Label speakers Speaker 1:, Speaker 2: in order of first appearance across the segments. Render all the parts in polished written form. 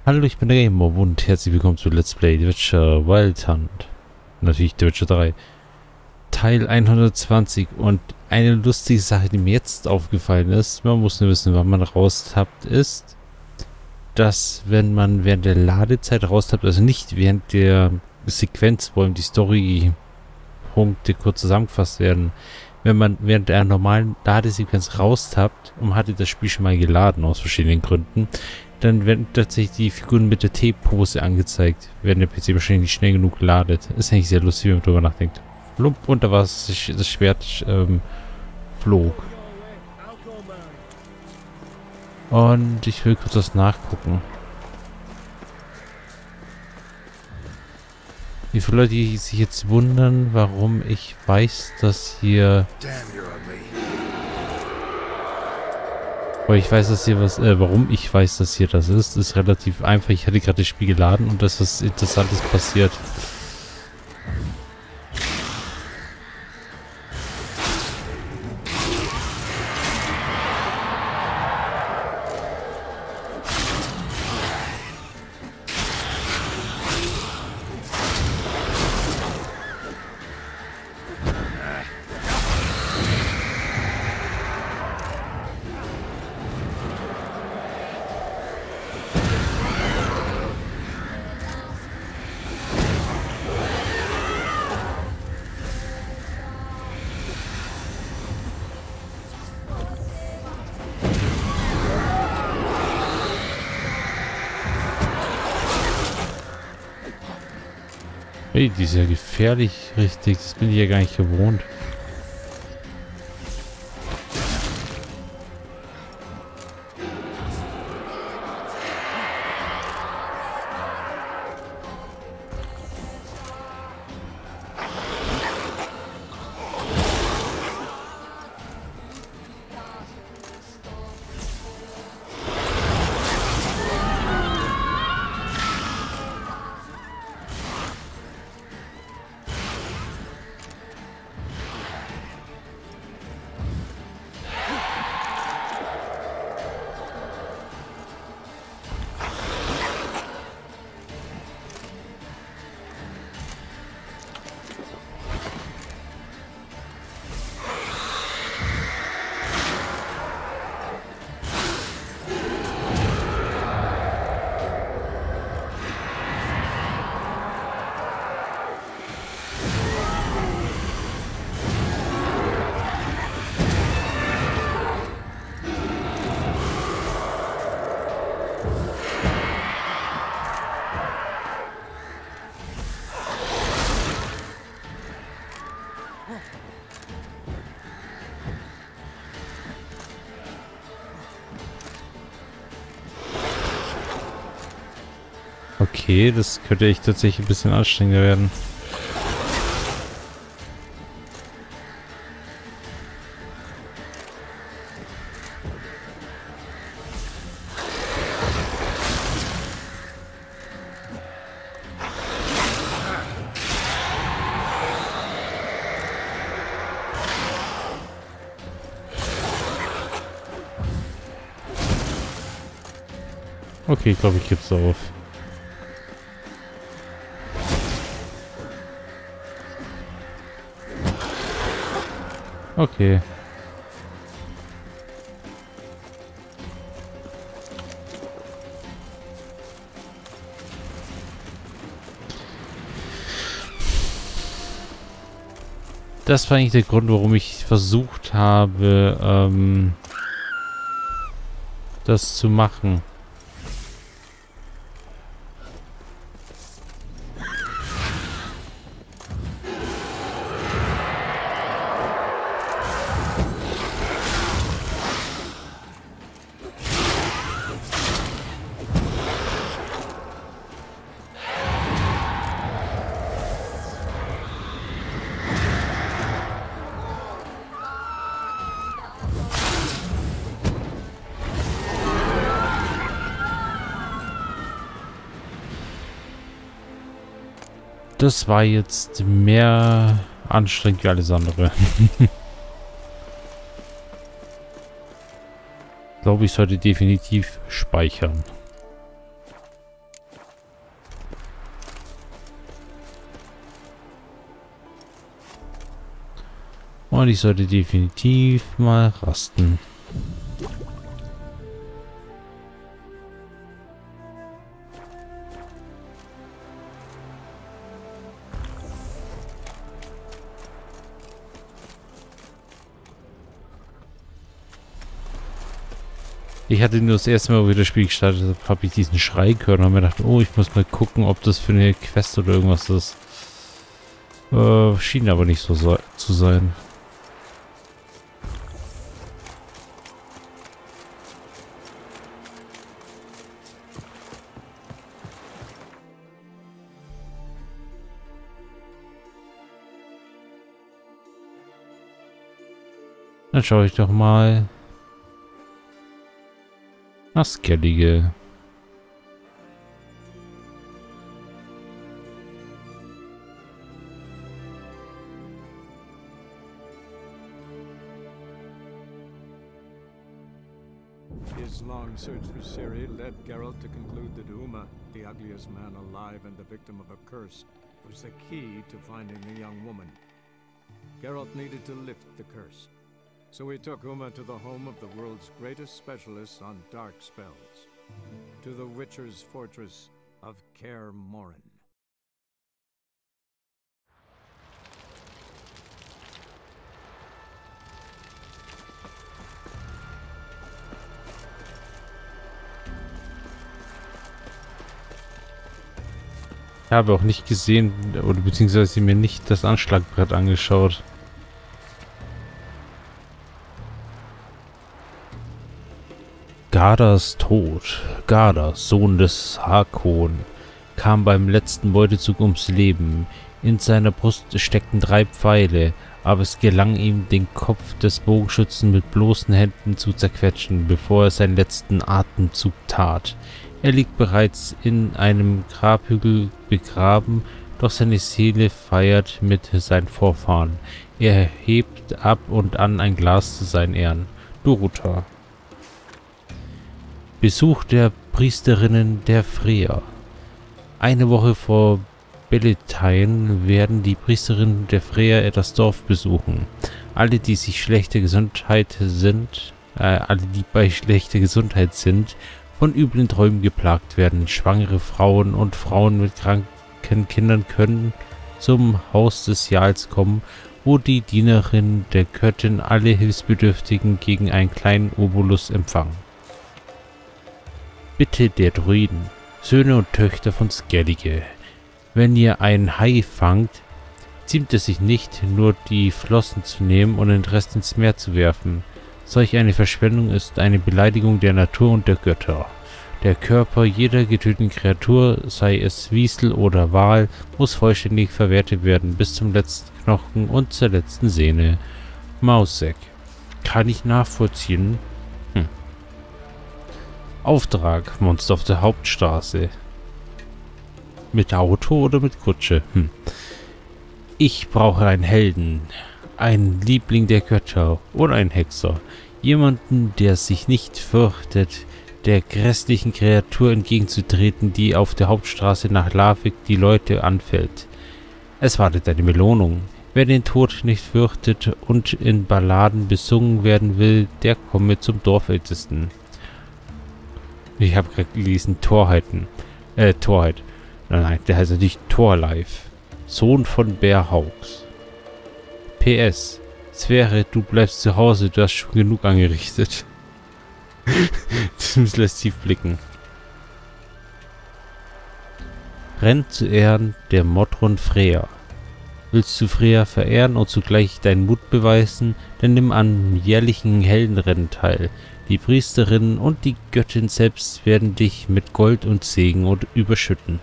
Speaker 1: Hallo, ich bin der Gamer und herzlich willkommen zu Let's Play The Witcher Wild Hunt. Natürlich The Witcher 3. Teil 120 und eine lustige Sache, die mir jetzt aufgefallen ist, man muss nur wissen, wann man raustappt, ist, dass wenn man während der Ladezeit raustappt, also nicht während der Sequenz, wo die Storypunkte kurz zusammengefasst werden, wenn man während der normalen Ladesequenz raustappt und hatte das Spiel schon mal geladen aus verschiedenen Gründen, dann werden tatsächlich die Figuren mit der T-Pose angezeigt, wenn der PC wahrscheinlich nicht schnell genug ladet. Ist eigentlich sehr lustig, wenn man drüber nachdenkt. Lump, und da war das Schwert flog. Und ich will kurz das nachgucken. Wie viele Leute sich jetzt wundern, warum ich weiß, dass hier... Weil ich weiß, dass hier was, warum ich weiß, dass hier das ist relativ einfach. Ich hatte gerade das Spiel geladen und da ist was Interessantes passiert. Hey, die ist ja gefährlich, richtig. Das bin ich ja gar nicht gewohnt. Okay, das könnte echt tatsächlich ein bisschen anstrengender werden. Okay, ich glaube, ich gebe es auf. Okay. Das war eigentlich der Grund, warum ich versucht habe, das zu machen. Das war jetzt mehr anstrengend wie alles andere. Ich glaube, ich sollte definitiv speichern. Und ich sollte definitiv mal rasten. Ich hatte nur das erste Mal, wo ich das Spiel gestartet habe, habe ich diesen Schrei gehört und habe mir gedacht, oh, ich muss mal gucken, ob das für eine Quest oder irgendwas ist. Schien aber nicht so zu sein. Dann schaue ich doch mal nach Skellige.
Speaker 2: His long search for Ciri led Geralt to conclude that Uma, the ugliest man alive and the victim of a curse, was the key to finding the young woman. Geralt needed to lift the curse, so he took Uma to the home of the world's greatest specialist on dark spells, to the Witcher's fortress of Kaer Morhen.
Speaker 1: Ich habe auch nicht gesehen, oder beziehungsweise mir nicht das Anschlagbrett angeschaut. Gardas Tod. Garda, Sohn des Hakon, kam beim letzten Beutezug ums Leben. In seiner Brust steckten 3 Pfeile, aber es gelang ihm, den Kopf des Bogenschützen mit bloßen Händen zu zerquetschen, bevor er seinen letzten Atemzug tat. Er liegt bereits in einem Grabhügel begraben, doch seine Seele feiert mit seinen Vorfahren. Er hebt ab und an ein Glas zu seinen Ehren. Dorothea. Besuch der Priesterinnen der Freya. Eine Woche vor Beltane werden die Priesterinnen der Freya das Dorf besuchen. Alle, die bei schlechter Gesundheit sind, von üblen Träumen geplagt werden. Schwangere Frauen und Frauen mit kranken Kindern können zum Haus des Jarls kommen, wo die Dienerin der Göttin alle Hilfsbedürftigen gegen einen kleinen Obolus empfangen. Bitte der Druiden, Söhne und Töchter von Skellige, wenn ihr einen Hai fangt, ziemt es sich nicht, nur die Flossen zu nehmen und den Rest ins Meer zu werfen. Solch eine Verschwendung ist eine Beleidigung der Natur und der Götter. Der Körper jeder getöteten Kreatur, sei es Wiesel oder Wal, muss vollständig verwertet werden, bis zum letzten Knochen und zur letzten Sehne. Maussek. Kann ich nachvollziehen? Auftrag. Monster auf der Hauptstraße. Mit Auto oder mit Kutsche? Ich brauche einen Helden. Einen Liebling der Götter oder einen Hexer. Jemanden, der sich nicht fürchtet, der grässlichen Kreatur entgegenzutreten, die auf der Hauptstraße nach Lavik die Leute anfällt. Es wartet eine Belohnung. Wer den Tod nicht fürchtet und in Balladen besungen werden will, der komme zum Dorfältesten. Ich habe gerade gelesen, Torheit. Nein, der heißt natürlich Thorleif. Sohn von Bearhawks. PS. Sphäre, du bleibst zu Hause, du hast schon genug angerichtet. Das lässt tief blicken. Renn zu Ehren der Modron Freya. Willst du Freya verehren und zugleich deinen Mut beweisen, dann nimm an jährlichen Heldenrennen teil. Die Priesterinnen und die Göttin selbst werden dich mit Gold und Segen überschütten.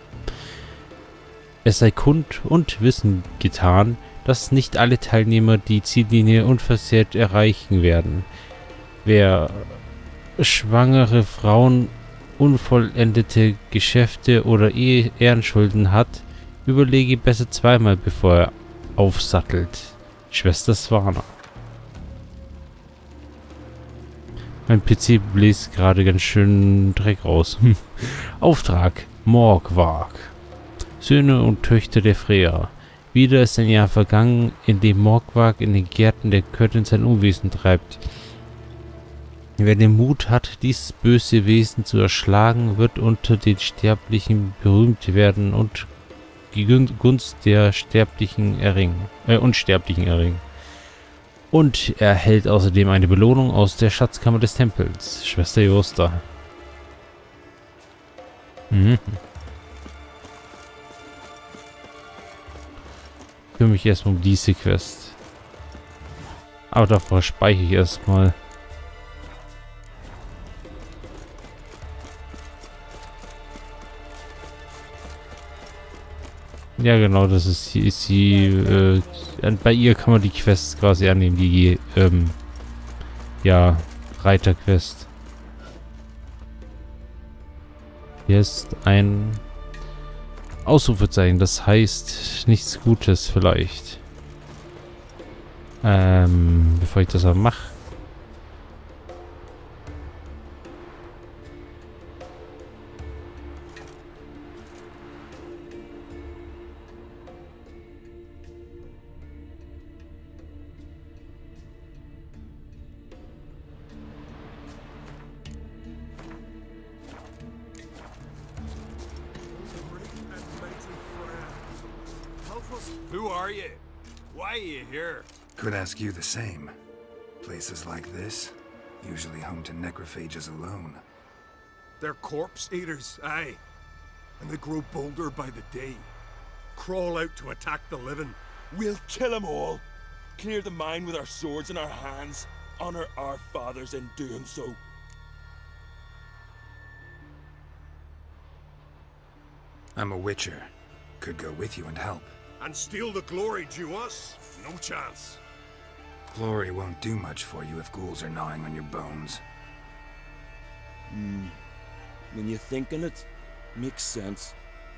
Speaker 1: Es sei Kund und Wissen getan, dass nicht alle Teilnehmer die Ziellinie unversehrt erreichen werden. Wer schwangere Frauen, unvollendete Geschäfte oder Ehrenschulden hat, überlege besser zweimal, bevor er aufsattelt. Schwester Swana. Mein PC bläst gerade ganz schön Dreck raus. Auftrag. Morgwag. Söhne und Töchter der Freya. Wieder ist ein Jahr vergangen, in dem Morgwag in den Gärten der Göttin sein Unwesen treibt. Wer den Mut hat, dieses böse Wesen zu erschlagen, wird unter den Sterblichen berühmt werden und die Gunst der Sterblichen erringen. Und er erhält außerdem eine Belohnung aus der Schatzkammer des Tempels. Schwester Josta. Mhm. Ich kümmere mich erstmal um diese Quest. Aber davor speichere ich erstmal. Ja, genau, das ist sie. Bei ihr kann man die Quests quasi annehmen, die, ja, Reiterquest. Hier ist ein Ausrufezeichen, das heißt nichts Gutes vielleicht. Bevor ich das aber mache.
Speaker 3: Who are you? Why are you here?
Speaker 4: Could ask you the same. Places like this, usually home to necrophages alone.
Speaker 3: They're corpse eaters, aye. And they grow bolder by the day. Crawl out to attack the living.
Speaker 5: We'll kill them all. Clear the mine with our swords in our hands. Honor our fathers in doing so.
Speaker 4: I'm a witcher. Could go with you and help.
Speaker 3: And steal the glory due us? No chance.
Speaker 4: Glory won't do much for you if ghouls are gnawing on your bones.
Speaker 5: When you think on it, makes sense.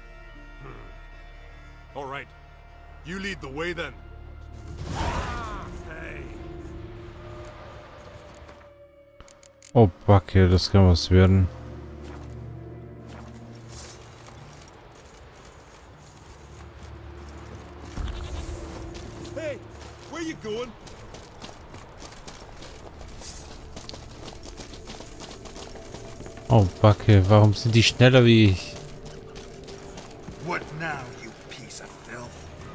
Speaker 3: All right. You lead the way then. Hey.
Speaker 1: Oh, Backe, das kann was werden.
Speaker 3: Hey, where you going?
Speaker 1: Oh, Backe, warum sind die schneller wie ich?
Speaker 3: What now, you piece of filth?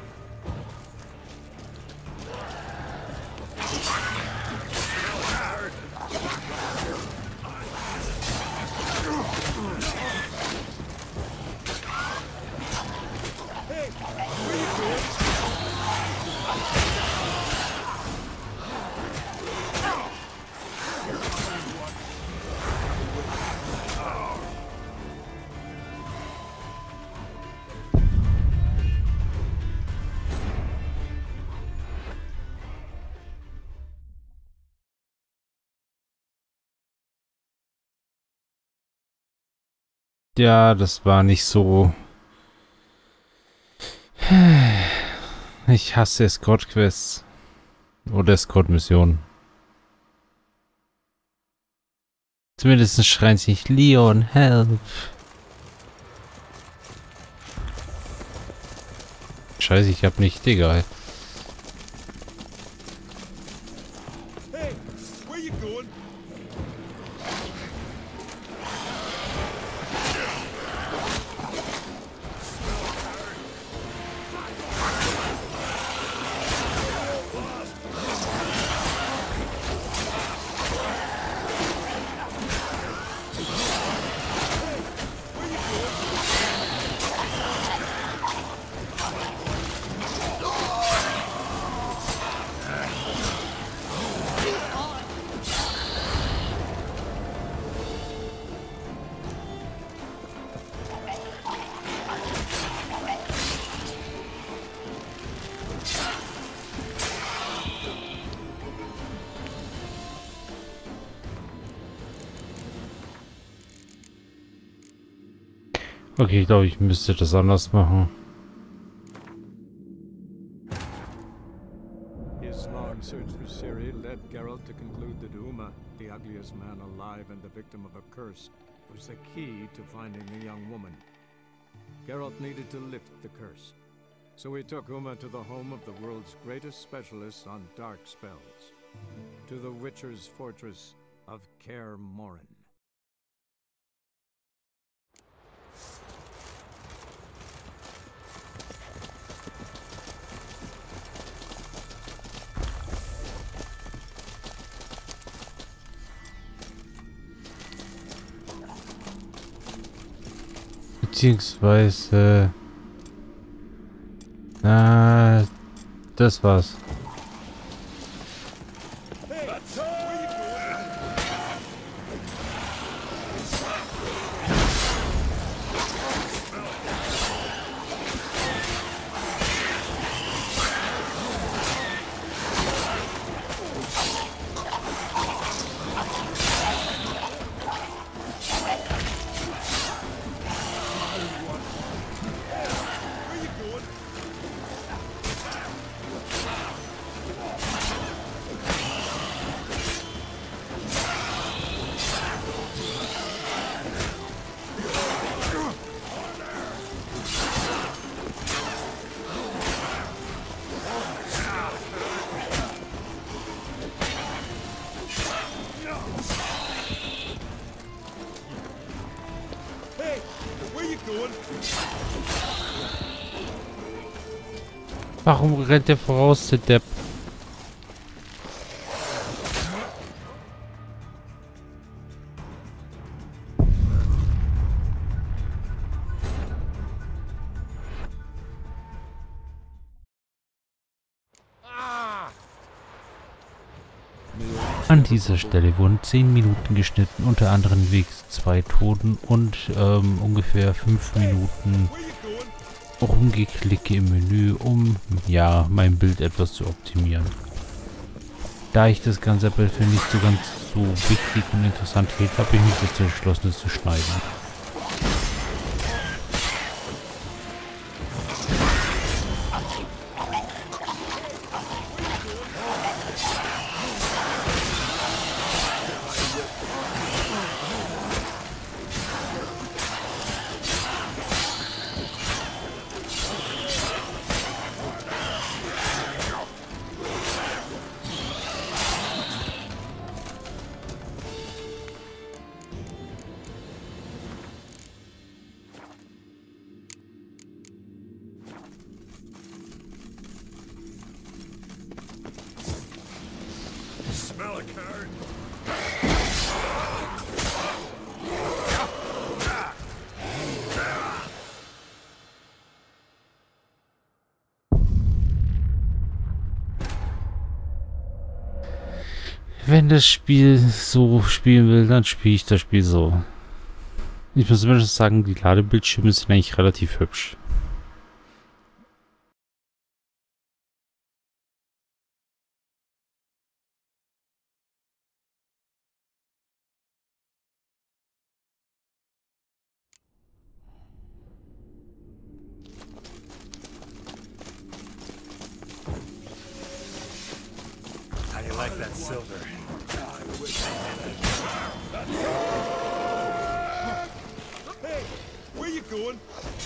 Speaker 1: Ja, das war nicht so. Ich hasse Escort-Quests. Oder Escort-Missionen. Zumindest schreien sie nicht Leon, help. Scheiße, ich hab nicht, egal.
Speaker 3: Hey, where you going?
Speaker 1: Okay, ich glaube, ich müsste das anders machen.
Speaker 2: His long search for Ciri led Geralt to conclude that Uma, the ugliest man alive and the victim of a curse, was the key to finding the young woman. Geralt needed to lift the curse. So we took Uma to the home of the world's greatest specialists on dark spells, to the Witcher's fortress of Kaer Morhen.
Speaker 1: Beziehungsweise... das war's. Warum rennt der voraus, der Depp? An dieser Stelle wurden 10 Minuten geschnitten, unter anderem wegen 2 Toten und ungefähr 5 Minuten Rumgeklicke im Menü, um ja mein Bild etwas zu optimieren. Da ich das Ganze aber für nicht so ganz so wichtig und interessant hielt, habe ich mich dazu entschlossen, es zu schneiden.
Speaker 3: Smell a card.
Speaker 1: Wenn das Spiel so spielen will, dann spiele ich das Spiel so. Ich muss immer sagen, die Ladebildschirme sind eigentlich relativ hübsch.
Speaker 4: How you like that silver?
Speaker 5: Hey, where you going?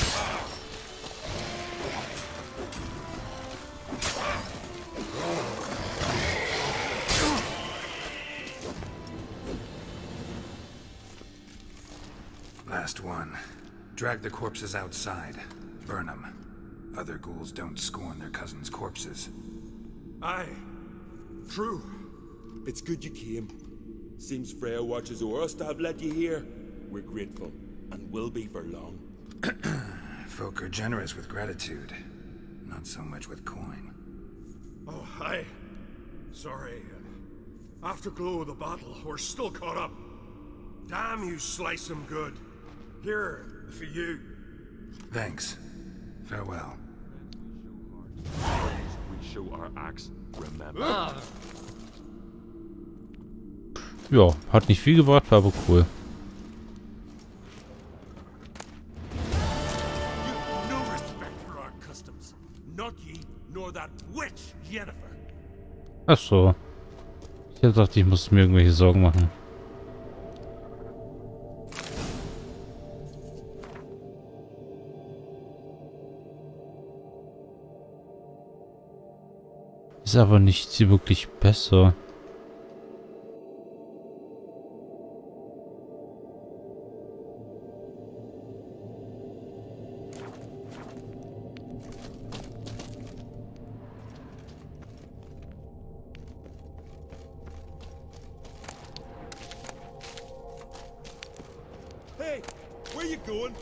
Speaker 4: Last one. Drag the corpses outside. Burn them. Other ghouls don't scorn their cousins' corpses.
Speaker 3: Aye. True.
Speaker 5: It's good you came. Seems Freya watches over us to have let you here. We're grateful, and will be for long.
Speaker 4: Folk are generous with gratitude. Not so much with coin.
Speaker 3: Oh, aye. Sorry. Afterglow of the battle, we're still caught up. Damn, you slice them good. Here, for you.
Speaker 4: Thanks. Farewell.
Speaker 5: We show our axe, remember.
Speaker 1: Ja, hat nicht viel gebracht, war aber cool.
Speaker 5: You've no respect for our customs. Not ye, nor that witch, Yennefer.
Speaker 1: Ach so. Ich dachte, ich muss mir irgendwelche Sorgen machen. Ist aber nicht wirklich besser.
Speaker 5: Hey, where you going?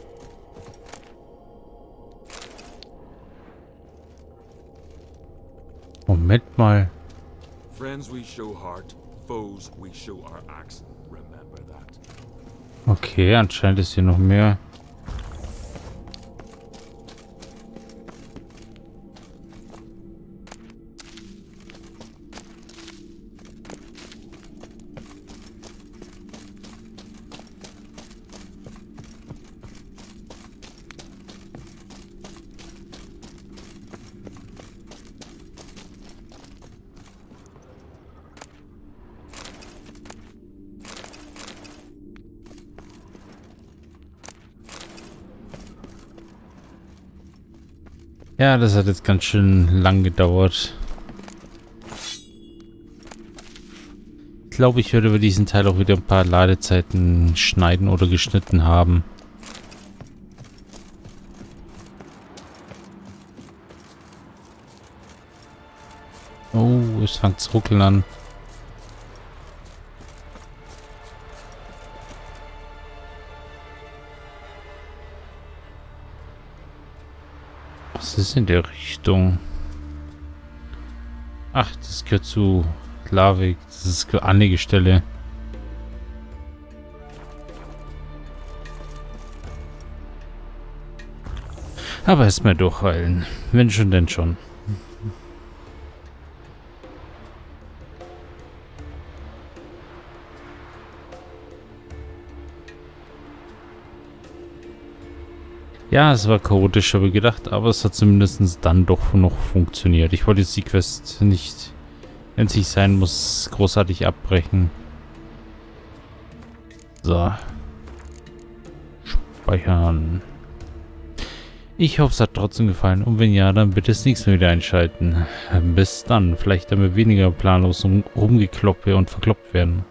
Speaker 1: Moment mal.
Speaker 5: Friends we show heart, foes we show our axe. Remember that.
Speaker 1: Okay, anscheinend ist hier noch mehr. Ja, das hat jetzt ganz schön lang gedauert. Ich glaube, ich werde über diesen Teil auch wieder ein paar Ladezeiten schneiden oder geschnitten haben. Oh, es fängt zu ruckeln an. Was ist in der Richtung? Ach, das gehört zu Lavik. Das ist eine Anlegestelle. Aber erstmal durchheilen. Wenn schon, denn schon. Ja, es war chaotischer wie gedacht, aber es hat zumindest dann doch noch funktioniert. Ich wollte jetzt die Quest nicht, wenn es nicht sein muss, großartig abbrechen. So. Speichern. Ich hoffe, es hat trotzdem gefallen. Und wenn ja, dann bitte das nächste Mal wieder einschalten. Bis dann. Vielleicht damit weniger planlos rumgekloppe und verkloppt werden.